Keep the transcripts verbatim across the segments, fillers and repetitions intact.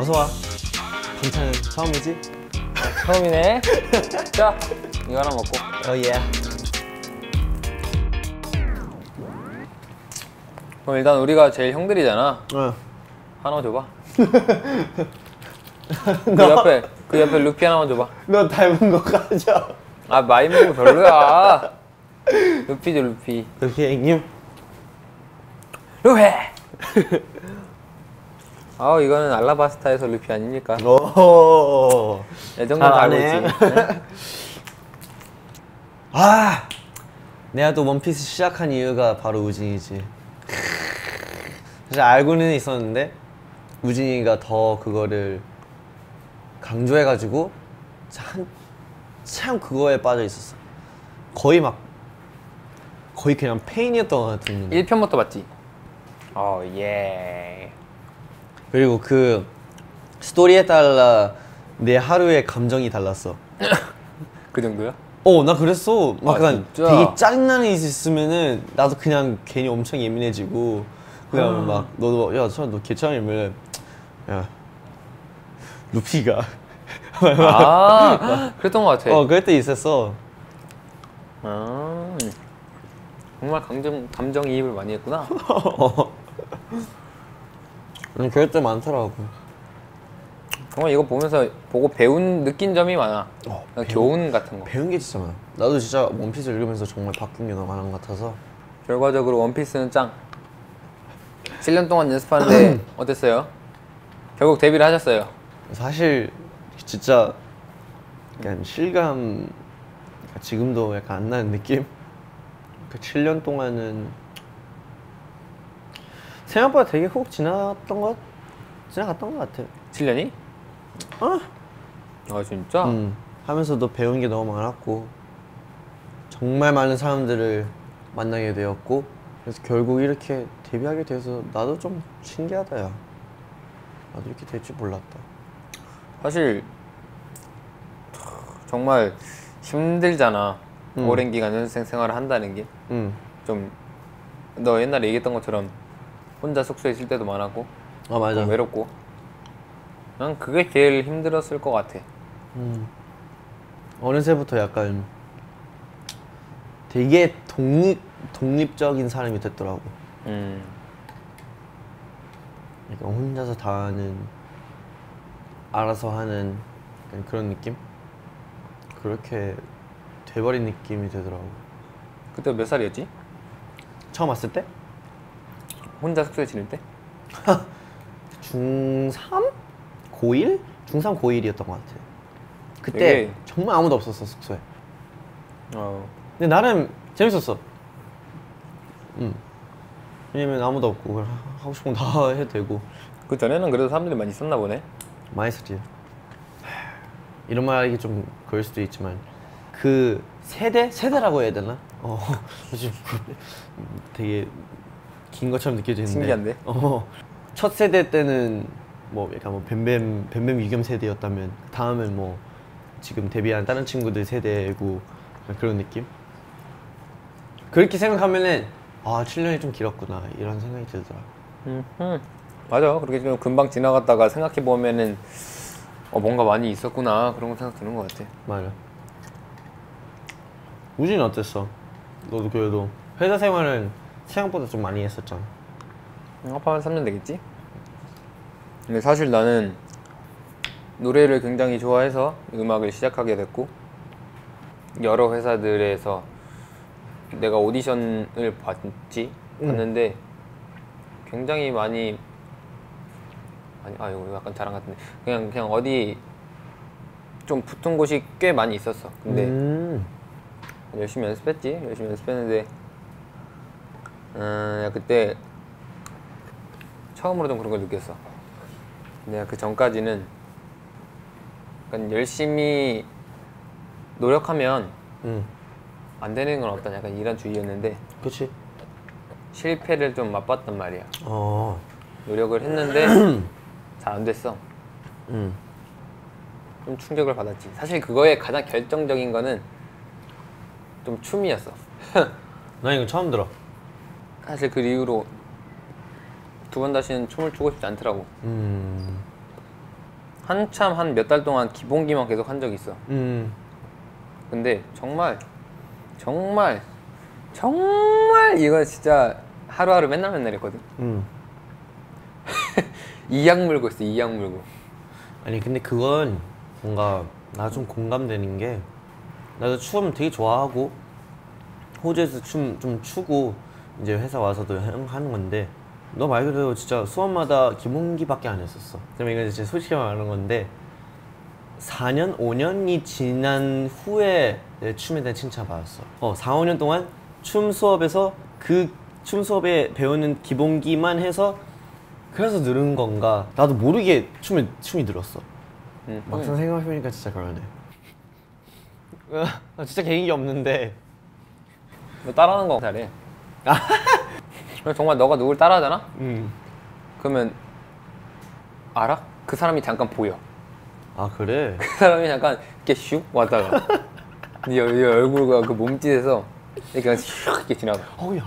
어서 와. 방탄은 처음이지? 처음이네. 자, 이거 하나 먹고. 어, 예. 그럼 일단 우리가 제일 형들이잖아. 어. 하나 줘봐. 그 옆에 그 옆에 루피 하나만 줘봐. 너 닮은 거 가져. 아 마이무 별로야. 루피죠 루피. 루피 형님. 루피. 아 이거는 알라바스타에서 루피 아닙니까? 오. 애정도 알고 있지. 네? 아, 내가 또 원피스 시작한 이유가 바로 우진이지. 사실 알고는 있었는데 우진이가 더 그거를 강조해가지고 한참 그거에 빠져 있었어. 거의 막 거의 그냥 페인이었던 것 같은. 일 편부터 봤지? 어 예. 그리고 그 스토리에 따라 내 하루의 감정이 달랐어. 그 정도야? 어, 나 그랬어. 막 아, 약간 진짜? 되게 짜증나는 일 있으면은 나도 그냥 괜히 엄청 예민해지고 그냥 막 너도 야, 저 너 괜찮으면 야 루피가 아 그랬던 것 같아. 어, 그럴 때 있었어. 아 정말 감정 감정이입을 많이 했구나. 응, 그럴 때 많더라고. 정말 이거 보면서 보고 배운 느낀 점이 많아. 어, 배운, 배운- 교훈 같은 거. 배운 게 진짜 많아. 나도 진짜 원피스 읽으면서 정말 바뀐 게 너무 많은 것 같아서. 결과적으로 원피스는 짱. 칠 년 동안 연습하는데 어땠어요? 결국 데뷔를 하셨어요. 사실 진짜 약간 실감 지금도 약간 안 나는 느낌? 그 칠 년 동안은 생각보다 되게 훅 지나갔던 것 지나갔던 것 같아. 칠 년이? 어? 아 진짜? 음, 하면서도 배운 게 너무 많았고 정말 많은 사람들을 만나게 되었고 그래서 결국 이렇게 데뷔하게 돼서 나도 좀 신기하다. 야, 나도 이렇게 될 줄 몰랐다. 사실 정말 힘들잖아. 음. 오랜 기간 연습생 생활을 한다는 게. 음. 좀 너 옛날에 얘기했던 것처럼 혼자 숙소에 있을 때도 많았고 아, 맞아. 좀 외롭고 난 그게 제일 힘들었을 것 같아. 음. 어느새부터 약간 되게 독립 독립적인 사람이 됐더라고. 음. 그러니까 혼자서 다 하는, 알아서 하는 약간 그런 느낌? 그렇게 돼버린 느낌이 되더라고. 그때 몇 살이었지? 처음 왔을 때? 혼자 숙소에 지낼 때? 중삼? 고일? 중삼, 고일이었던 것 같아. 그때 되게- 정말 아무도 없었어, 숙소에. 어. 근데 나름 재밌었어. 음. 왜냐면 아무도 없고 그냥 하고 싶은 거 다 해도 되고. 그 전에는 그래도 사람들이 많이 있었나 보네. 많이 했었지. 이런 말 하기 좀 그럴 수도 있지만 그 세대? 세대라고 해야 되나? 어, 요즘 되게 긴 것처럼 느껴지는데 신기한데? 어, 첫 세대 때는 뭐 약간 뭐 뱀뱀 뱀뱀 유겸 세대였다면 다음은 뭐 지금 데뷔한 다른 친구들 세대고 그런 느낌? 그렇게 생각하면은 아, 칠 년이 좀 길었구나 이런 생각이 들더라. 음, 음. 맞아. 그렇게 좀 금방 지나갔다가 생각해 보면은 어 뭔가 많이 있었구나 그런 거 생각 드는 것 같아. 맞아. 우진이 어땠어? 너도 그래도 회사 생활은 생각보다 좀 많이 했었잖아. 합하면 삼 년 되겠지? 근데 사실 나는 노래를 굉장히 좋아해서 음악을 시작하게 됐고 여러 회사들에서 내가 오디션을 봤지? 봤는데 굉장히 많이 아니 아 이거 약간 자랑 같은데 그냥 그냥 어디 좀 붙은 곳이 꽤 많이 있었어. 근데 음. 열심히 연습했지. 열심히 연습했는데 음, 그때 처음으로 좀 그런 걸 느꼈어. 내가 그 전까지는 약간 열심히 노력하면 음. 안 되는 건 없다 약간 이런 주의였는데 그치. 실패를 좀 맛봤단 말이야. 어. 노력을 했는데 잘 안 됐어. 음. 좀 충격을 받았지. 사실 그거에 가장 결정적인 거는 좀 춤이었어. 나 이거 처음 들어. 사실 그 이후로 두 번 다시는 춤을 추고 싶지 않더라고. 음. 한참 한 몇 달 동안 기본기만 계속 한 적이 있어. 음. 근데 정말 정말 정말 이거 진짜 하루하루 맨날 맨날 했거든. 음. 이악 물고 있어. 이악 물고. 아니 근데 그건 뭔가 나 좀 공감되는 게 나도 춤 되게 좋아하고 호주에서 춤 좀 추고 이제 회사 와서도 하는 건데 너 말 그대로 진짜 수업마다 기본기밖에 안 했었어. 그럼 이건 진짜 솔직히 말하는 건데 사 년, 오 년이 지난 후에 내 춤에 대한 칭찬 받았어. 어, 사, 오 년 동안 춤 수업에서 그 춤 수업에 배우는 기본기만 해서 그래서 늘은 건가? 나도 모르게 춤을 춤이 늘었어. 음, 막상 생각해보니까 진짜 그러네. 나 진짜 개인기 없는데 너 따라하는 거 잘해. 정말 너가 누굴 따라하잖아? 음. 그러면 알아? 그 사람이 잠깐 보여. 아 그래? 그 사람이 잠깐 이렇게 슉 왔다가 네 얼- 네 얼굴과 그 몸짓에서 이렇게 슉 이렇게 지나가. 어우야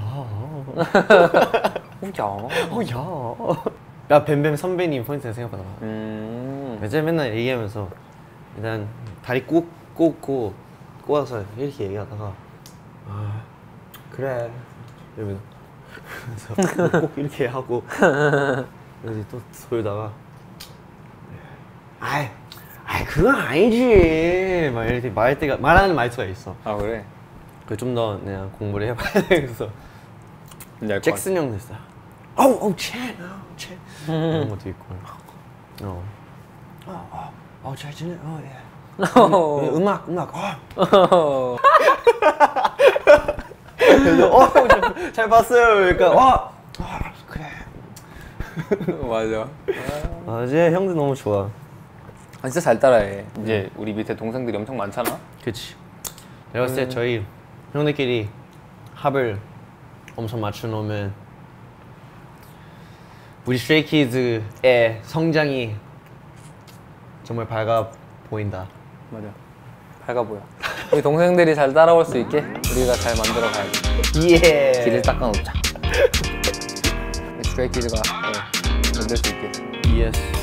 웃겨. 어우야 야 뱀뱀 선배님 포인트 생각보다 많아. 음. 어제 맨날 얘기하면서 일단 다리 꼭 꽂고 꼬아서 이렇게 얘기하다가 아 그래 이러면 그래서 꼭 이렇게 하고 그래서 또 돌다가 아이 아이 그건 아니지 막 이렇게 말 때가 말하는 말투가 있어. 아 그래? 그 좀 더 내가 공부를 해봐야 돼. 그래서 이제 알것 잭슨 형도 있어. 어우 어우 첸 어우 첸 이런 것도 있고 어어어잘 지내 어 예. 음, 음악 음악 어 그래서 어잘 잘 봤어요 그러니까 와 어, 그래 맞아. 어제 형도 너무 좋아. 아, 진짜 잘 따라해. 이제 우리 밑에 동생들이 엄청 많잖아. 그치. 내가 봤을 때 저희 형들끼리 합을 엄청 맞춰 놓으면 우리 스트레이키즈의 성장이 정말 밝아 보인다. 맞아. 밝아 보여. 우리 동생들이 잘 따라올 수 있게 우리가 잘 만들어 가야지. 예. 길을 닦아놓자. 스트레이키즈가 네, 만들 수 있게. 예스.